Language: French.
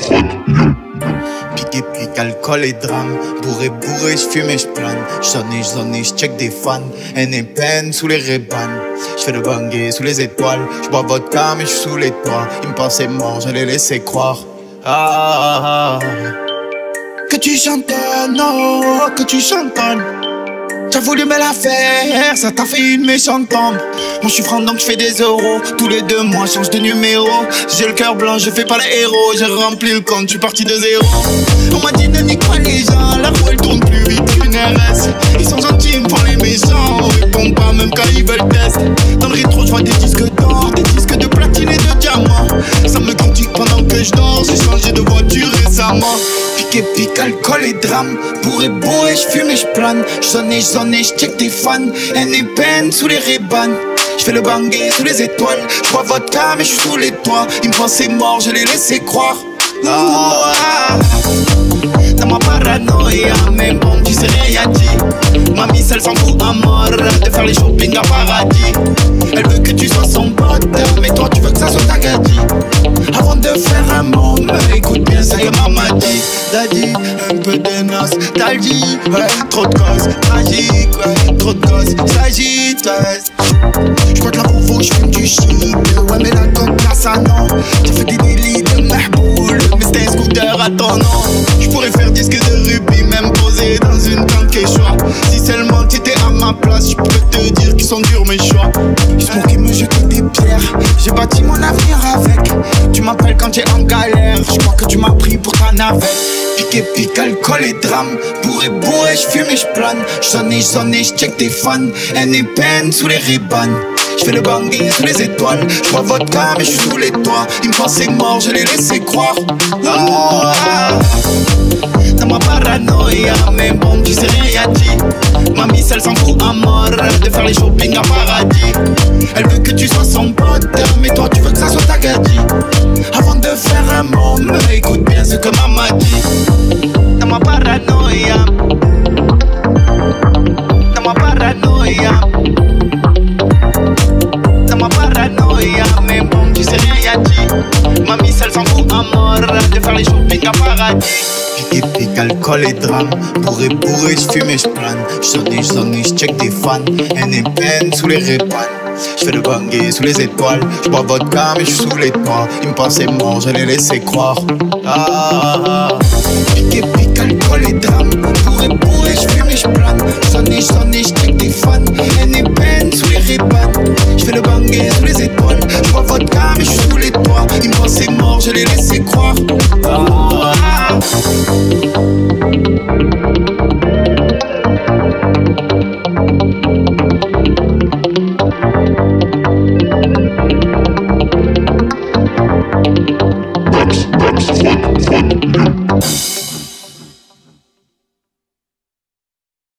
Piqué, pique, alcool et drame. Bourré, bourré, j'fume et j'plane. J'zonne et j'check des fans. Haine et peine sous les rébans. J'fais le bangé sous les étoiles. J'bois vodka mais j'suis sous les toits. Ils me pensaient mort, je les laissais croire. Que tu chantonnes, oh, que tu chantonnes. T'as voulu me la faire, ça t'a fait une méchante tombe. Moi j'suis franc donc j'fais des euros. Tous les 2 mois change de numéro. J'ai le cœur blanc, je fais pas le héros. J'ai rempli le compte, j'suis parti de zéro. On m'a dit ne nique pas les gens. La roue elle tourne plus vite qu'une RS. Ils sont gentils, ils me font les méchants. On répond pas même quand ils veulent test. Dans le rétro j'vois des disques d'or, des disques de platine et de diamant. Ça me critique pendant que je dors. J'ai changé de voiture récemment. Piqué, pique, alcool et drame. Bourré, bourré, j'fume et j'plane. J'zonne et j'check des fans. Haine et peine sous les rébans. J'fais le bangé sous les étoiles. J'bois vodka mais j'suis sous les toits. Ils me pensaient mort, je les laissais croire. Dans ma paranoïa, mais bon, tu sais rien dit. Mamie, elle s'en fout à mort de faire les shopping à paradis. Elle veut que tu sois son pote, mais toi tu veux que ça soit ta gadie. Avant de faire un môme, écoute bien ce que maman dit. Daddy, un peu de nostalgie, ouais, trop de causes tragiques, ouais, trop de causes s'agitent, ouais. J'crois que la provo, j'fume du shit, ouais, mais la coque là ça non. J'ai fait des délits de mahboul, mais c'était un scooter à ton nom. J'pourrais faire disque de rubis, même posé dans une tank et choix. Si seulement t'étais à ma place, j'pourrais te dire qu'ils sont durs mes choix. Juste pour qu'ils me jettent des pierres, j'ai bâti mon avenir avec. Tu m'appelles quand t'es en galère, j'crois que tu m'as pris pour ta navette. Piqué, pique, alcool et drame. Bourré, bourré, j'fume et j'plane. J'zonne et j'check des fans. Haine et peine sous les rébans. J'fais le bangé sous les étoiles. J'bois vodka mais j'suis sous les toits. Ils me pensaient mort, je les laissais croire. Dans ma paranoïa, mais bon, tu sais rien dit. Mamie, elle s'en fout à mort de faire les shopping à paradis. Elle veut que tu sois son pote, mais toi tu veux que ça soit ta gadie. Avant de faire un môme, écoute bien ce que maman dit. Dans ma paranoïa, dans ma paranoïa, dans ma paranoïa, mais bon, tu sais rien dit. Mamie, elle s'en fout à mort de faire les shopping à paradis. Piqué, pique, alcool et drame. Bourré, bourré, j'fume et j'plane. J'zonne et j'check des fans. Haine et peine sous les rébans. J'fais le bangé sous les étoiles. J'bois vodka mais j'suis sous les toits. Ils me pensaient mort, je les laissais croire.